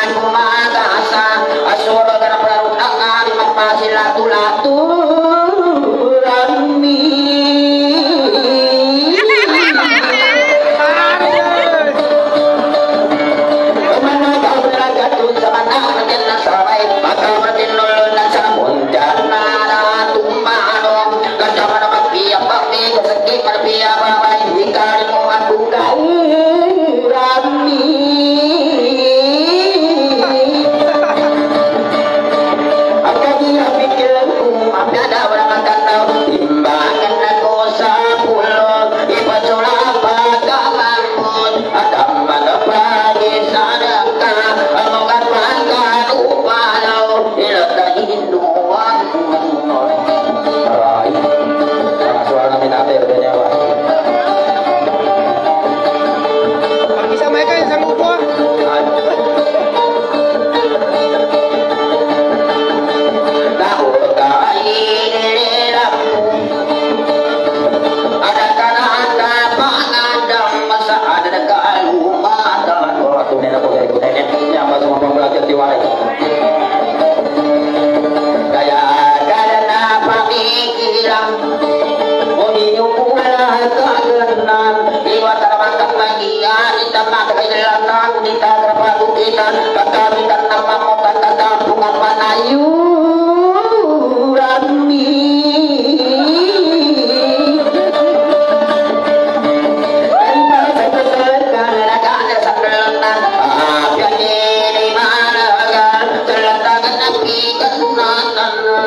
latu-latu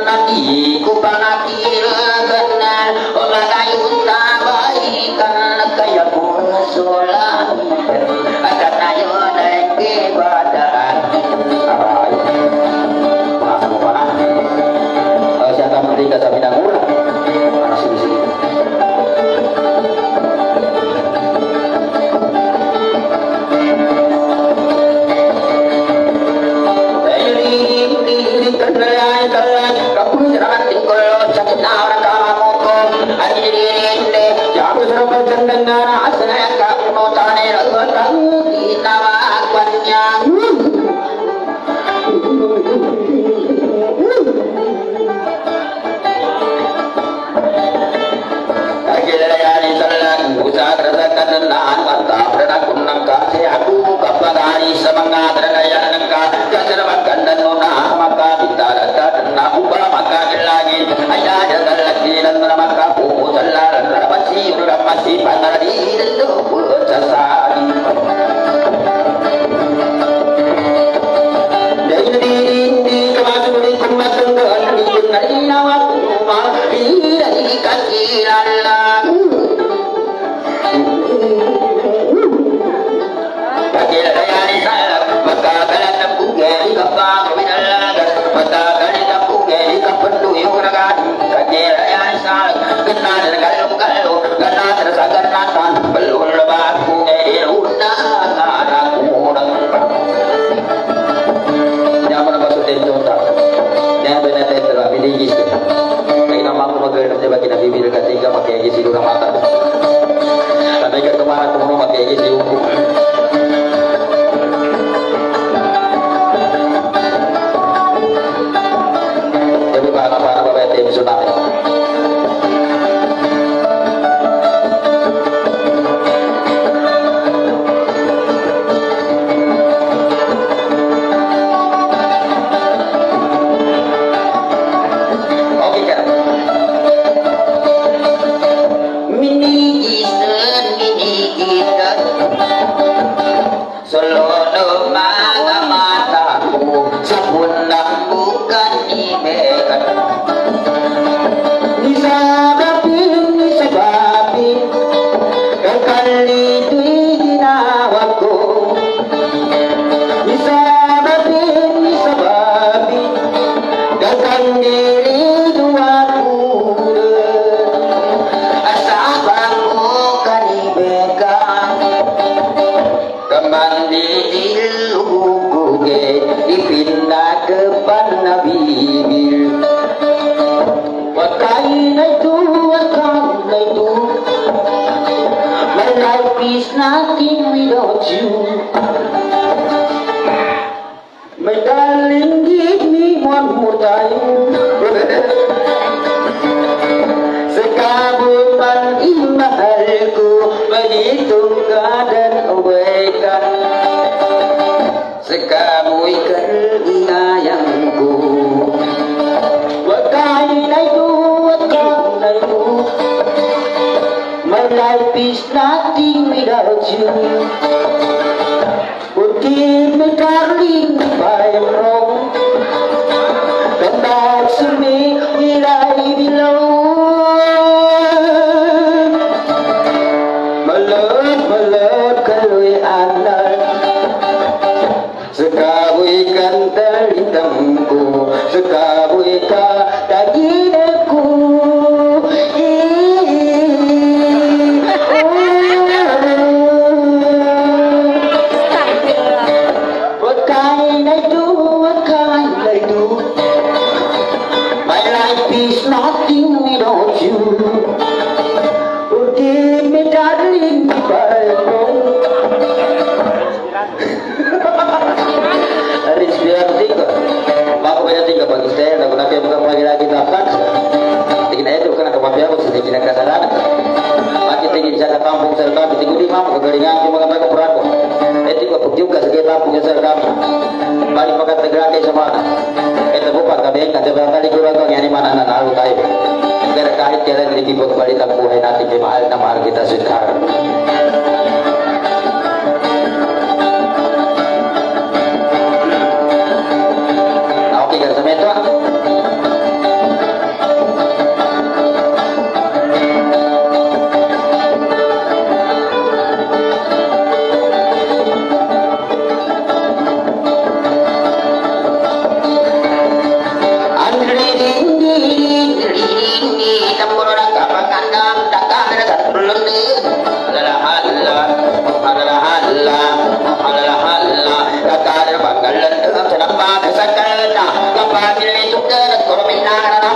nanti ku panakir kenan olah kayu tabaikan kaya pula solah ada tayo naik ke badan arai mana mau mana saya akan merdeka sampai dahulu mana sini-sini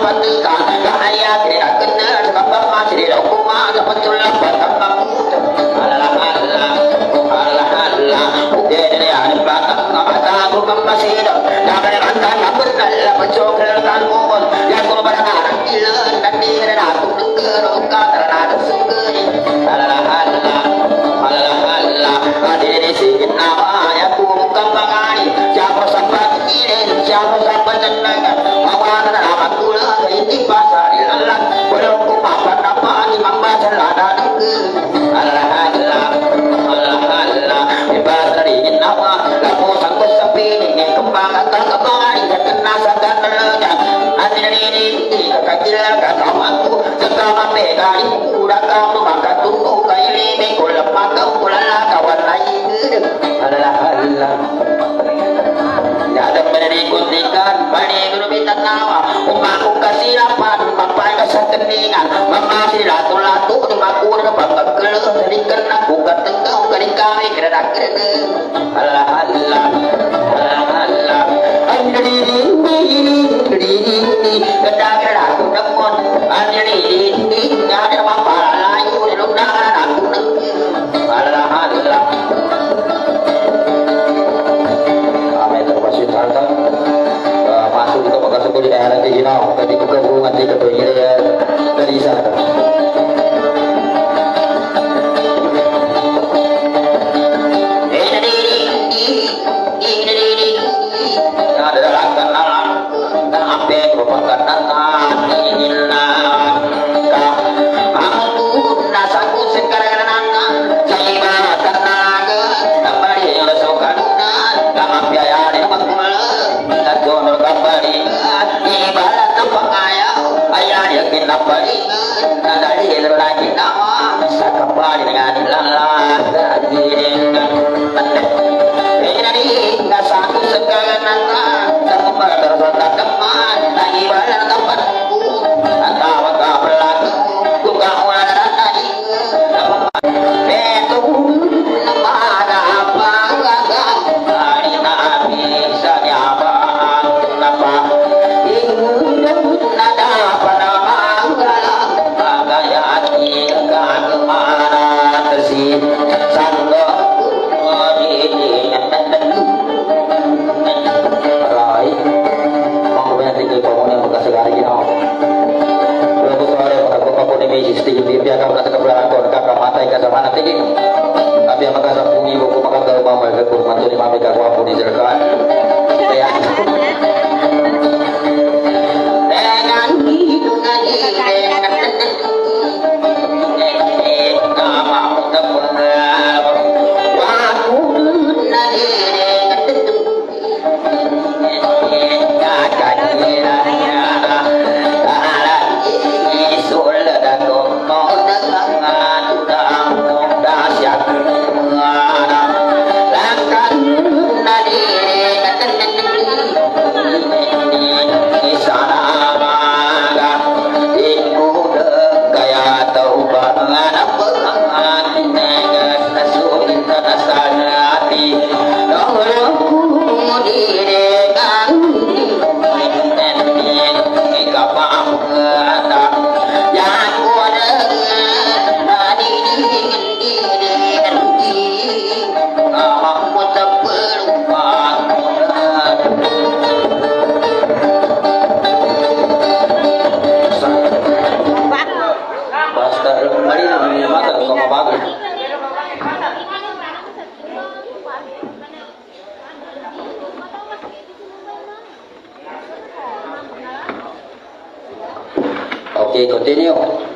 patika kaya tidak kena sebab masih di rumah dapat tulang batang kamu Allah Allah Allah Allah udah dari hari batang mata bukan masih dah jangan antar kabur dalam pencokal dan mohon yang kau berharap gila dan diri aku dengar engkau terada sungguh Allah Allah Allah Allah hadir sikit nama yang ku bukan bangani siapa sampai ini siapa sampai jenengan awan nama kula ini pasar Allah belum ku makan apa ni mamba selada dengke Allah Allah Allah Allah bebas dari nama laku sanggup sepi ini kembang akan kembali kena sadar telega hadir ini kecil katamanku sekarang megari udah kamu makan tunggu kaili minggu lepas kau pulang kawan lain Allah Allah ada menikuti-ikuti bani guru minta tawa umaku kasih lapan mampai kesekeningan mamasi latu-latu di makur bangga kele serikan aku ketengkau kali kami kena-kena Allah Allah Allah Allah anjali ini ini ini kedang-kedang aku demon anjali ini ada apa layu di lundangan aku nengki Allah Allah masuk ke bekas sekolah daerah di Jinau tadi ke hubungan di ketua dari sana ada dalam kenal dan apa merupakan tangan inilah aku nasaku sekarang nana saya tenaga kembali lesokan kama biaya di makmul dan donor kembali ibarat tempat kaya ayah yakin kembali dari lagi nama bisa kembali dengan lalat lagi dengan ini nggak satu sekarang nana tempat tersota keman lagi badan tempat atau tak berlaku bukan orang tadi itu nama apa gagal hari nabi saya bang kenapa ingin nada pada manggalang bagayati kemana tersih sanggo ini rai mau berarti ke bangunan bekas sekali no lalu sore pada kota di meja sedikit biar kamu rasa kebenaran kau kakak mata ikan sama nanti tapi yang maka bunyi buku maka tahu mama ke kurma tu lima mereka kuapu di jerkan ya dengan hidungan dengan nama mudah waktu nanti Oke, continue.